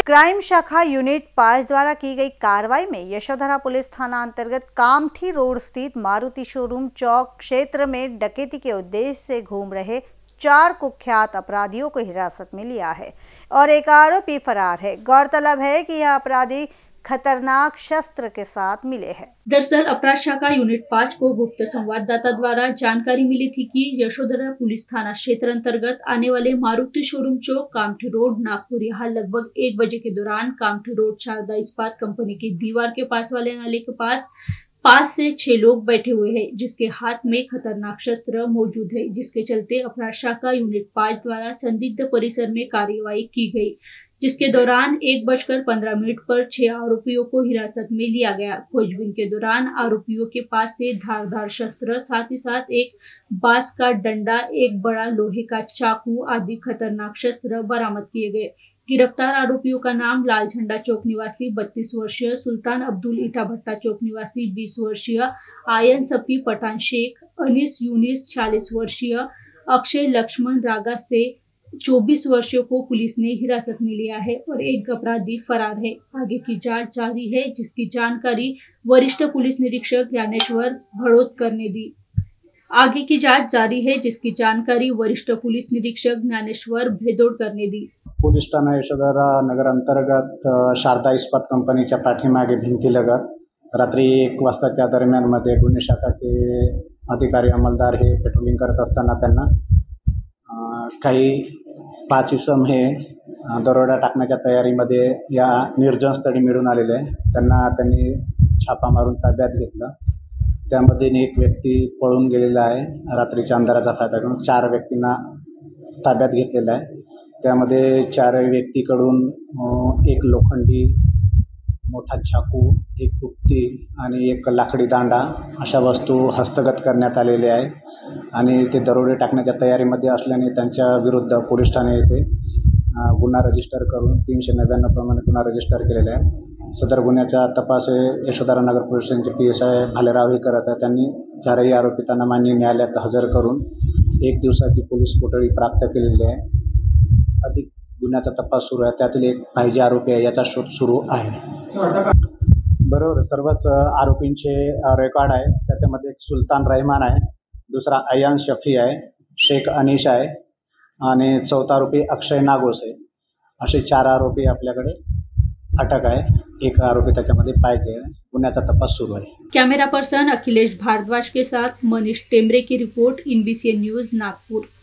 Crime शाखा unit 5 द्वारा की गई कार्रवाई में यशोधरा पुलिस थाना अंतर्गत कामठी रोड स्थित मारुति शोरूम चौक क्षेत्र में डकैती के उद्देश्य से घूम रहे 4 कुख्यात अपराधियों को हिरासत में लिया है और एक आरोपी फरार है। गौरतलब है कि यह अपराधी खतरनाक शस्त्र के साथ मिले हैं। दरअसल अपराध शाखा यूनिट 5 को गुप्त संवाददाता द्वारा जानकारी मिली थी कि यशोधरा पुलिस थाना क्षेत्र अंतर्गत आने वाले मारुति शोरूम चौक कामठी रोड नागपुर यहाँ लगभग 1 बजे के दौरान कामठी रोड शारदा इस्पात कंपनी की दीवार के पास वाले नाले के पास 5 से 6 लोग बैठे हुए हैं, जिसके हाथ में खतरनाक शस्त्र मौजूद है, जिसके चलते अपराध शाखा यूनिट 5 द्वारा संदिग्ध परिसर में कार्यवाही की गई, जिसके दौरान 1:15 पर 6 आरोपियों को हिरासत में लिया गया। खोजबीन के दौरान आरोपियों के पास से धारदार शस्त्र, साथ ही साथ एक बांस का डंडा, एक बड़ा लोहे का चाकू आदि खतरनाक शस्त्र बरामद किए गए। गिरफ्तार आरोपियों का नाम लाल झंडा चौक निवासी 32 वर्षीय सुल्तान अब्दुल ईटा भट्टा चौक निवासी 20 वर्षीय आयन सफी पठान शेख, अनीस यूनिस 46 वर्षीय, अक्षय लक्ष्मण रागा से 24 वर्षीयों को पुलिस ने हिरासत में लिया है और एक अपराधी फरार है। आगे की जांच जारी है, जिसकी जानकारी वरिष्ठ पुलिस निरीक्षक ज्ञानेश्वर भड़ोतकर ने दी। आगे की जांच जारी है, जिसकी जानकारी वरिष्ठ पुलिस निरीक्षक ज्ञानेश्वर भेदोडकर ने दी। पोलीस ठाणा यशोधरा नगर अंतर्गत शारदा इस्पात कंपनीच्या पाठीमागे भिंतीलगत रात्री 1 वाजताच्या दरम्यानमध्ये गुन्हे शाखाचे अधिकारी अंमलदार हे पेट्रोलिंग करत असताना त्यांना काही 5 इसम हे दरोडा टाकण्याच्या तयारीमध्ये या निर्जन स्थळी मिळून आलेले आहे। त्यांनी छापा मारून ताब्यात घेतलं। त्यामध्ये एक व्यक्ती पळून गेलेला आहे। रात्रीच्या अंधाराचा फायदा घेऊन 4 व्यक्तींना ताब्यात घेतलेला आहे। त्यामध्ये 4 व्यक्तीकडून एक लोखंडी मोठा चाकू, एक कुप्ती आणि एक लाकडी दांडा अशा वस्तू हस्तगत करण्यात आलेल्या आहे आणि ते दरोडे टाकण्याच्या तयारीमध्ये असल्याने त्यांच्या विरुद्ध पोलीस ठाणे येथे गुन्हा रजिस्टर करून 399 प्रमाणे गुन्हा रजिस्टर केलेला आहे। सदर गुन्ह्याचा तपास यशोधरा नगर पोलीस स्टेशनचे PSI भालेराव हे करत आहेत। त्यांनी 4ही आरोपितांना माननीय न्यायालयात हजर करून 1 दिवसाची पोलीस कोठडी प्राप्त केलेली आहे। अधिक गुन्ह्याचा तपास सुरू आहे। त्यातील एक पाहिजे आरोपी आहे, याचा शोध सुरू आहे। बरोबर, सर्वच आरोपींचे रेकॉर्ड आहे। त्याच्यामध्ये एक सुलतान रहमान आहे, दुसरा अयान शफी आहे, शेख अनीश आहे आणि चौथा आरोपी अक्षय नागोस आहे। असे 4 आरोपी आपल्याकडे अटक आहे। एक आरोपी त्याच्यामध्ये पाहिजे। गुन्ह्याचा तपास सुरू आहे। कैमरा पर्सन अखिलेश भारद्वाज के साथ मनीष टेमरे की रिपोर्ट, NBCN न्यूज नागपुर।